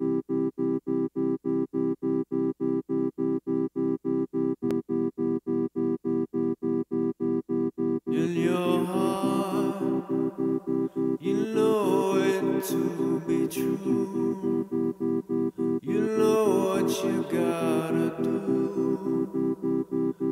In your heart, you know it to be true. You know what you gotta do.